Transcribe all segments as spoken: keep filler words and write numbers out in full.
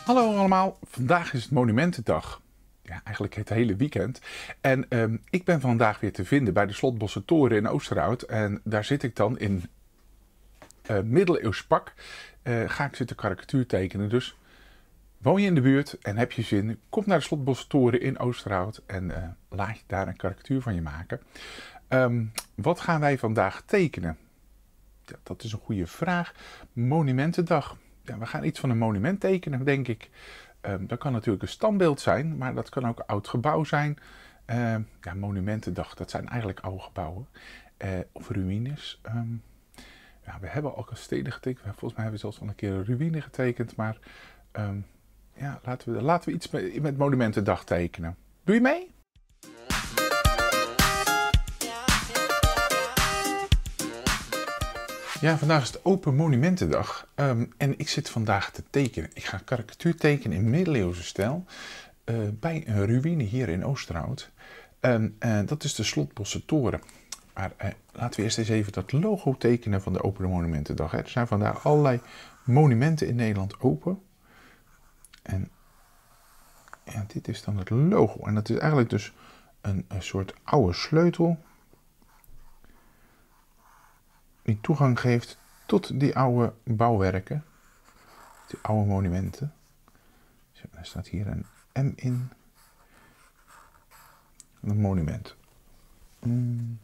Hallo allemaal, vandaag is het Monumentendag. Ja, eigenlijk het hele weekend. En um, ik ben vandaag weer te vinden bij de Slotbosse Toren in Oosterhout. En daar zit ik dan in uh, middeleeuws pak. Uh, ga ik zitten karikatuur tekenen. Dus woon je in de buurt en heb je zin, kom naar de Slotbosse Toren in Oosterhout. En uh, laat je daar een karikatuur van je maken. Um, wat gaan wij vandaag tekenen? Ja, dat is een goede vraag. Monumentendag. Ja, we gaan iets van een monument tekenen, denk ik. Um, dat kan natuurlijk een standbeeld zijn, maar dat kan ook een oud gebouw zijn. Uh, ja, Monumentendag, dat zijn eigenlijk oude gebouwen. Uh, of ruïnes. Um, ja, we hebben al kastelen getekend. Volgens mij hebben we zelfs al een keer een ruïne getekend. Maar um, ja, laten we, laten we iets met, met Monumentendag tekenen. Doe je mee? Ja, vandaag is het Open Monumentendag um, en ik zit vandaag te tekenen. Ik ga een karikatuur tekenen in middeleeuwse stijl uh, bij een ruïne hier in Oosterhout. Um, uh, dat is de Slotbosse Toren. Maar uh, laten we eerst eens even dat logo tekenen van de Open Monumentendag. Hè. Er zijn vandaag allerlei monumenten in Nederland open. En ja, dit is dan het logo. En dat is eigenlijk dus een, een soort oude sleutel die toegang geeft tot die oude bouwwerken, die oude monumenten. Zo, er staat hier een M in, een monument. Hmm.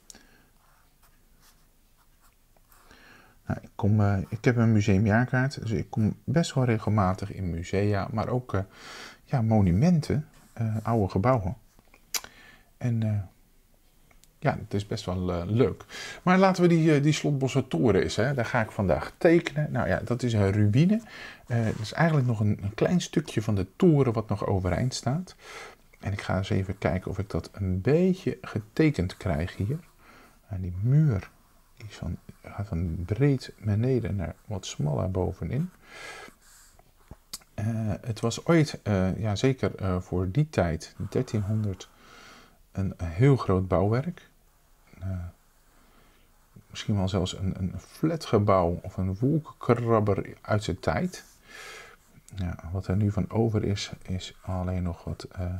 Nou, ik, kom, uh, ik heb een museumjaarkaart, dus ik kom best wel regelmatig in musea, maar ook uh, ja, monumenten, uh, oude gebouwen. En uh, ja, het is best wel uh, leuk. Maar laten we die, uh, die Slotbosse Toren eens, hè. Daar ga ik vandaag tekenen. Nou ja, dat is een ruïne. Uh, dat is eigenlijk nog een, een klein stukje van de toren wat nog overeind staat. En ik ga eens even kijken of ik dat een beetje getekend krijg hier. En die muur is van, gaat van breed beneden naar wat smaller bovenin. Uh, het was ooit, uh, ja zeker uh, voor die tijd, dertienhonderd, een, een heel groot bouwwerk. Uh, misschien wel zelfs een, een flatgebouw of een wolkenkrabber uit zijn tijd. Ja, wat er nu van over is, is alleen nog wat uh,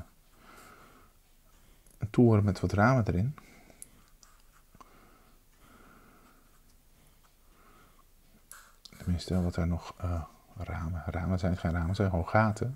een toren met wat ramen erin. Tenminste, wat er nog uh, ramen. Ramen zijn geen ramen, zijn gewoon gaten.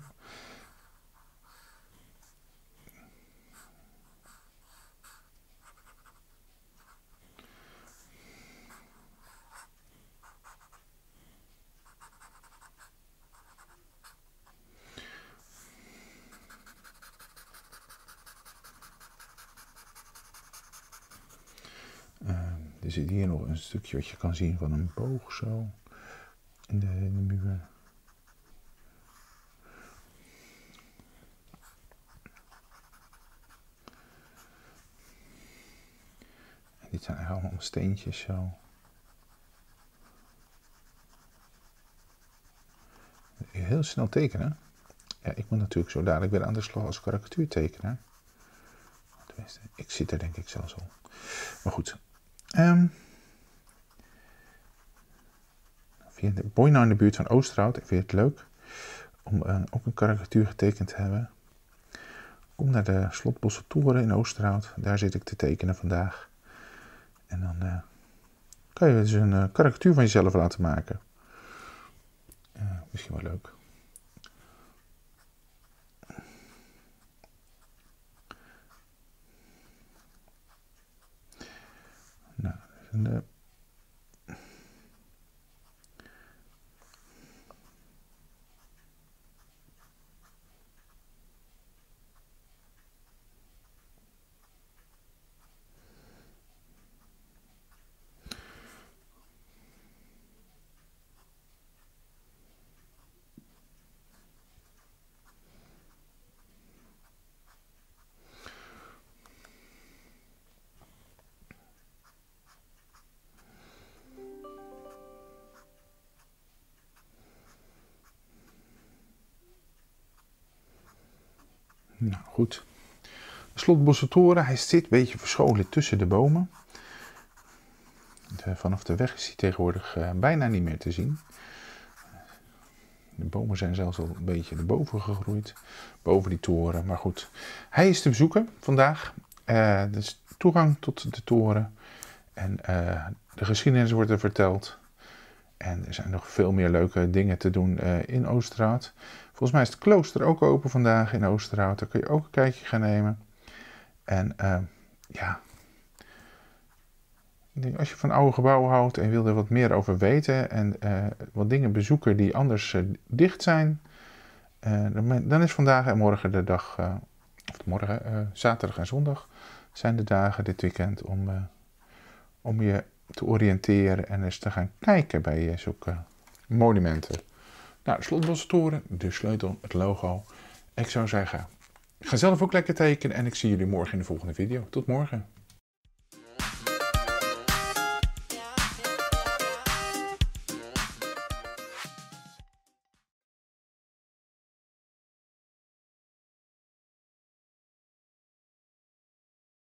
Er zit hier nog een stukje wat je kan zien van een boog zo in de, in de muur. En dit zijn eigenlijk allemaal steentjes zo. Heel snel tekenen. Ja, ik moet natuurlijk zo dadelijk weer aan de slag als karikatuurtekenaar. Tenminste, ik zit er denk ik zelfs al. Maar goed. Um, Woon je nou in de buurt van Oosterhout en vind je het leuk om uh, ook een karikatuur getekend te hebben? Kom naar de Slotbosse Toren in Oosterhout. Daar zit ik te tekenen vandaag. En dan uh, kan je dus een uh, karikatuur van jezelf laten maken. Uh, misschien wel leuk. Nou, een, uh, Nou goed, de Slotbosse Toren, hij zit een beetje verscholen tussen de bomen. De, vanaf de weg is hij tegenwoordig uh, bijna niet meer te zien. De bomen zijn zelfs al een beetje erboven gegroeid. Boven die toren. Maar goed, hij is te bezoeken vandaag. Uh, dus toegang tot de toren. En uh, de geschiedenis wordt er verteld. En er zijn nog veel meer leuke dingen te doen uh, in Oosterhout. Volgens mij is het klooster ook open vandaag in Oosterhout. Daar kun je ook een kijkje gaan nemen. En uh, ja... Als je van oude gebouwen houdt en wil er wat meer over weten en uh, wat dingen bezoeken die anders uh, dicht zijn, uh, dan is vandaag en morgen de dag, uh, of morgen, uh, zaterdag en zondag zijn de dagen dit weekend om, uh, om je te oriënteren en eens te gaan kijken bij uh, zulke monumenten. Nou, de Slotbosse Toren, de sleutel, het logo. Ik zou zeggen, ga zelf ook lekker tekenen en ik zie jullie morgen in de volgende video. Tot morgen.